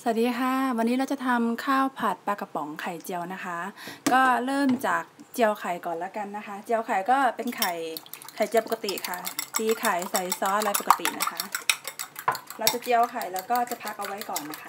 วัสดีค่ะวันนี้เราจะทำข้าวผัดปลากระป๋องไข่เจียวนะคะก็เริ่มจากเจียวไข่ก่อนแล้วกันนะคะเจียวไข่ก็เป็นไข่เจียวปกติค่ะตีไข่ใส่ซอสอะไรปกตินะคะเราจะเจียวไข่แล้วก็จะพักเอาไว้ก่อนนะคะ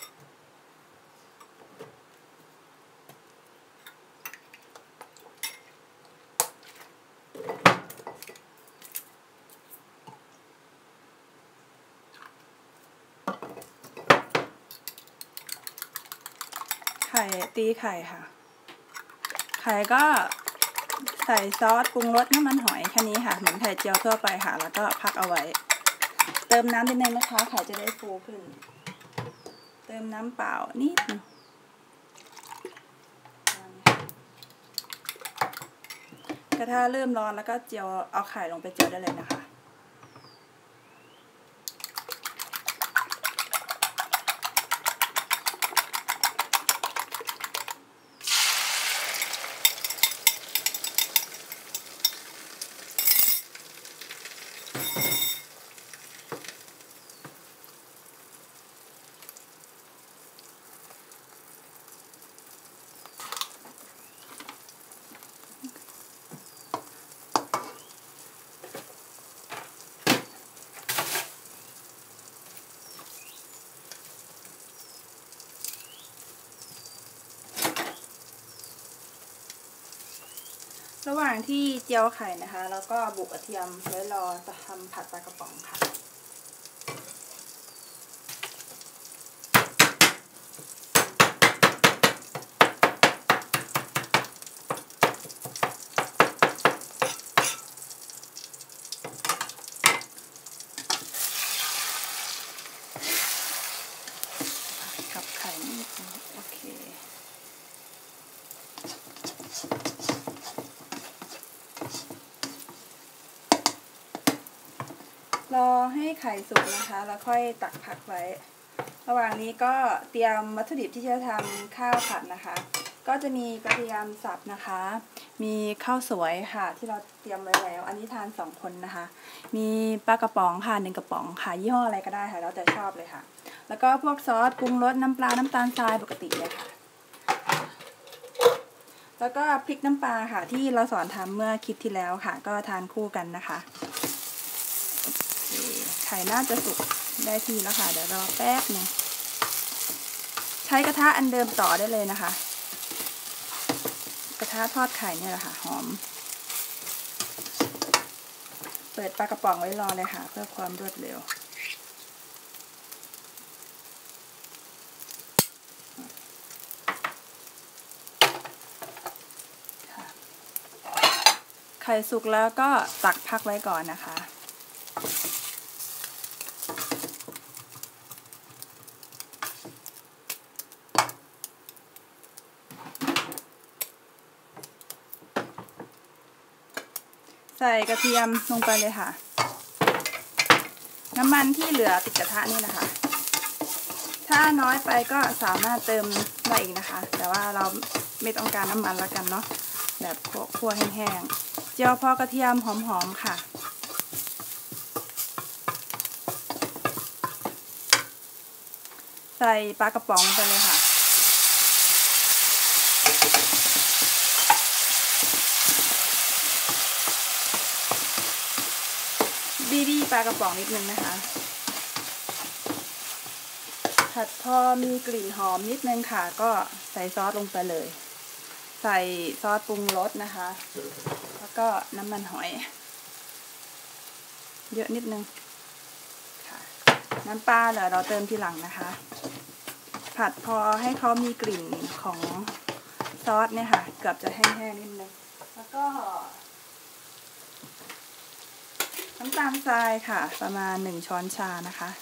ตีไข่ค่ะไข่ก็ใส่ซอสปรุงรสน้ำมันหอยแค่นี้ค่ะเหมือนไข่เจียวทั่วไปค่ะแล้วก็พักเอาไว้เติมน้ำนิดนึงนะคะไข่จะได้ฟูขึ้นเติมน้ำเปล่านิดนึงกระทะเริ่มร้อนแล้วก็เจียวเอาไข่ลงไปเจียวได้เลยนะคะระหว่างที่เจียวไข่นะคะแล้วก็บุกกระเทียมไว้รอจะทำผัดปลากระป๋องค่ะกับไข่นิดนึงโอเครอให้ไข่สุกนะคะแล้วค่อยตักพักไว้ระหว่างนี้ก็เตรียมวัตถุดิบที่จะทำข้าวผัดนะคะก็จะมีกระเทียมสับนะคะมีข้าวสวยค่ะที่เราเตรียมไว้แล้วอันนี้ทาน2 คนนะคะมีปลากระป๋องค่ะ1 กระป๋องค่ะยี่ห้ออะไรก็ได้ค่ะแล้วแต่ชอบเลยค่ะแล้วก็พวกซอสปรุงรสน้ำปลาน้ำตาลทรายปกติเลยค่ะแล้วก็พริกน้ำปลาค่ะที่เราสอนทำเมื่อคลิปที่แล้วค่ะก็ทานคู่กันนะคะไข่น่าจะสุกได้ทีแล้วค่ะเดี๋ยวรอแป๊บนึงใช้กระทะอันเดิมต่อได้เลยนะคะกระทะทอดไข่เนี่ยแหละค่ะหอมเปิดปลากระป๋องไว้รอเลยค่ะเพื่อความรวดเร็วไข่สุกแล้วก็ตักพักไว้ก่อนนะคะใส่กระเทียมลงไปเลยค่ะน้ำมันที่เหลือติดกระทะนี่นะคะถ้าน้อยไปก็สามารถเติมได้อีกนะคะแต่ว่าเราไม่ต้องการน้ำมันแล้วกันเนาะแบบคั่วแห้งๆเจียวพอกระเทียมหอมๆค่ะใส่ปลากระป๋องไปเลยค่ะบีปลากระป๋องนิดนึงนะคะผัดพอมีกลิ่นหอมนิดนึงค่ะก็ใส่ซอสลงไปเลยใส่ซอสปรุงรสนะคะแล้วก็น้ำมันหอยเยอะนิดนึงค่ะน้ำปลาเดี๋ยวเราเติมทีหลังนะคะผัดพอให้เขามีกลิ่นของซอสเนี่ยค่ะเกือบจะแห้งๆนิดนึงแล้วก็น้ำตาลทรายค่ะประมาณ1 ช้อนชานะคะ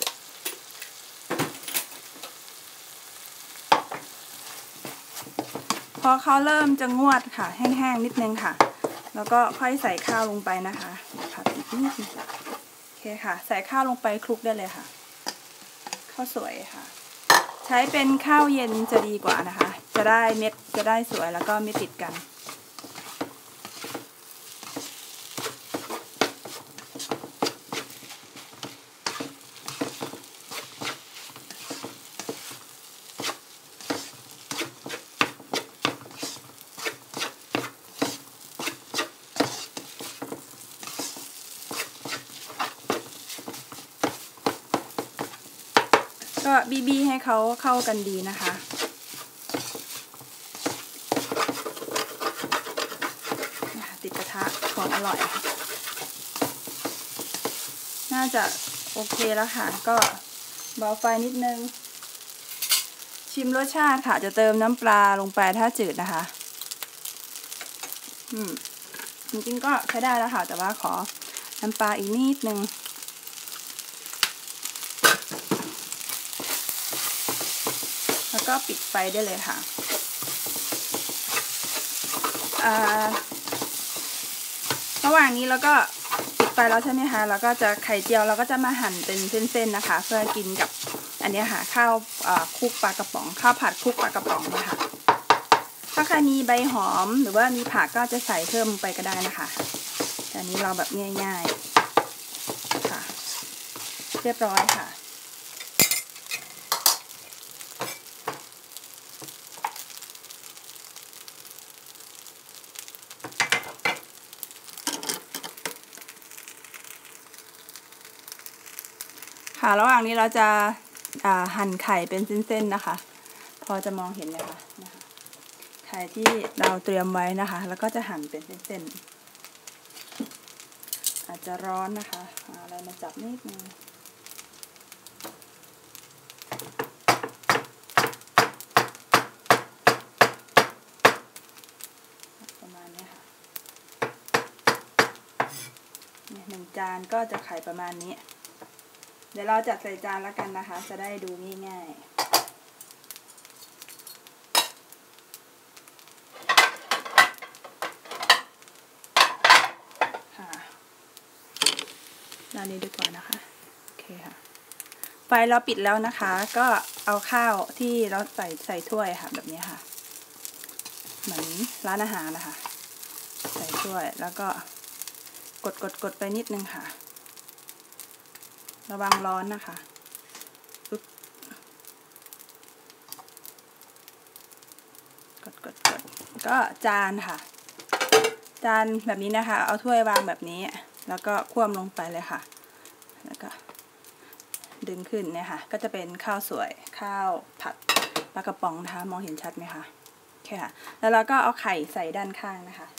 พอเขาเริ่มจะงวดค่ะแห้งๆนิดนึงค่ะแล้วก็ค่อยใส่ข้าวลงไปนะคะผัดอีกนิดนึงโอเคค่ะใส่ข้าวลงไปคลุกได้เลยค่ะข้าวสวยค่ะใช้เป็นข้าวเย็นจะดีกว่านะคะจะได้เม็ดจะได้สวยแล้วก็ไม่ติดกัน คก็บีให้เขาเข้ากันดีนะคะติดกระทะของอร่อยน่าจะโอเคแล้วค่ะก็เบาไฟนิดนึงชิมรสชาติค่ะจะเติมน้ำปลาลงไปถ้าจืดนะคะจริงๆก็ใช้ได้แล้วค่ะแต่ว่าขอน้ำปลาอีกนิดนึงแล้วก็ปิดไฟได้เลยค่ะระหว่างนี้เราก็ปิดไฟแล้วใช่ไหมคะแล้วก็จะไข่เจียวเราก็จะมาหั่นเป็นเส้นๆนะคะเพื่อกินกับอันนี้ค่ะข้าวคลุกปลากระป๋องข้าวผัดคลุกปลากระป๋องนะคะถ้าใครมีใบหอมหรือว่ามีผักก็จะใส่เพิ่มไปก็ได้นะคะแต่อันนี้เราแบบง่ายๆค่ะเรียบร้อยค่ะค่ะระหว่างนี้เราจะหั่นไข่เป็นเส้นๆนะคะพอจะมองเห็นไหมคะไข่ที่เราเตรียมไว้นะคะแล้วก็จะหั่นเป็นเส้นๆอาจจะร้อนนะคะอะไรมาจับนิดนึงประมาณนี้ค่ะ1 จานก็จะไข่ประมาณนี้เดี๋ยวเราจัดใส่จานแล้วกันนะคะจะได้ดูง่ายๆด้านนี้ดีกว่านะคะโอเคค่ะไฟเราปิดแล้วนะคะก็เอาข้าวที่เราใส่ถ้วยค่ะแบบนี้ค่ะเหมือนร้านอาหารนะคะใส่ถ้วยแล้วก็กดไปนิดนึงค่ะระวังร้อนนะคะกดก็จานค่ะจานแบบนี้นะคะเอาถ้วยวางแบบนี้แล้วก็คว่ำลงไปเลยค่ะแล้วก็ดึงขึ้นเนี่ยค่ะก็จะเป็นข้าวสวยข้าวผัดปลากระป๋องนะคะมองเห็นชัดไหมคะโอเคค่ะแล้วเราก็เอาไข่ใส่ด้านข้างนะคะ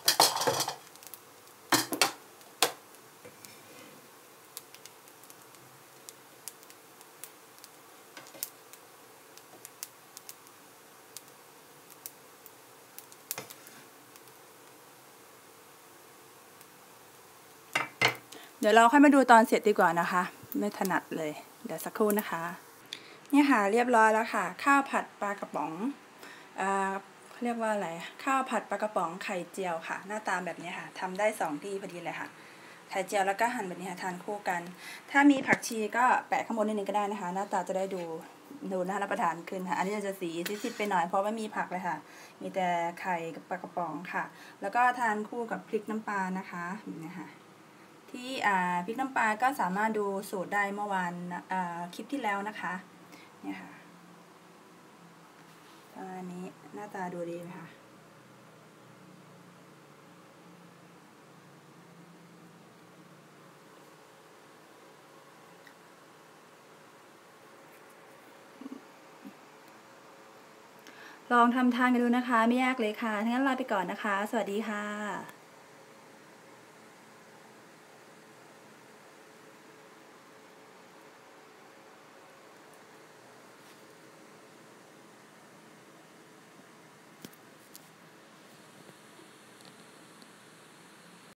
เดี๋ยวเราค่อยมาดูตอนเสร็จดีกว่านะคะไม่ถนัดเลยเดี๋ยวสักครู่นะคะนี่ค่ะเรียบร้อยแล้วค่ะข้าวผัดปลากระป๋องเรียกว่าอะไรข้าวผัดปลากระป๋องไข่เจียวค่ะหน้าตาแบบนี้ค่ะทำได้2 ที่พอดีเลยค่ะไข่เจียวแล้วก็หั่นแบบนี้ค่ะทานคู่กันถ้ามีผักชีก็แปะข้างบนนิดนึงก็ได้นะคะหน้าตาจะได้ดูน่ารับประทานขึ้นค่ะอันนี้จะสีซีดๆไปหน่อยเพราะไม่มีผักเลยค่ะมีแต่ไข่กับปลากระป๋องค่ะแล้วก็ทานคู่กับพริกน้ำปลานะคะนี่ค่ะที่พริกน้ำปลาก็สามารถดูสูตรได้เมื่อวานคลิปที่แล้วนะคะเนี่ยค่ะประมาณนี้หน้าตาดูดีไหมคะลองทำทานกันดูนะคะไม่ยากเลยค่ะงั้นลาไปก่อนนะคะสวัสดีค่ะ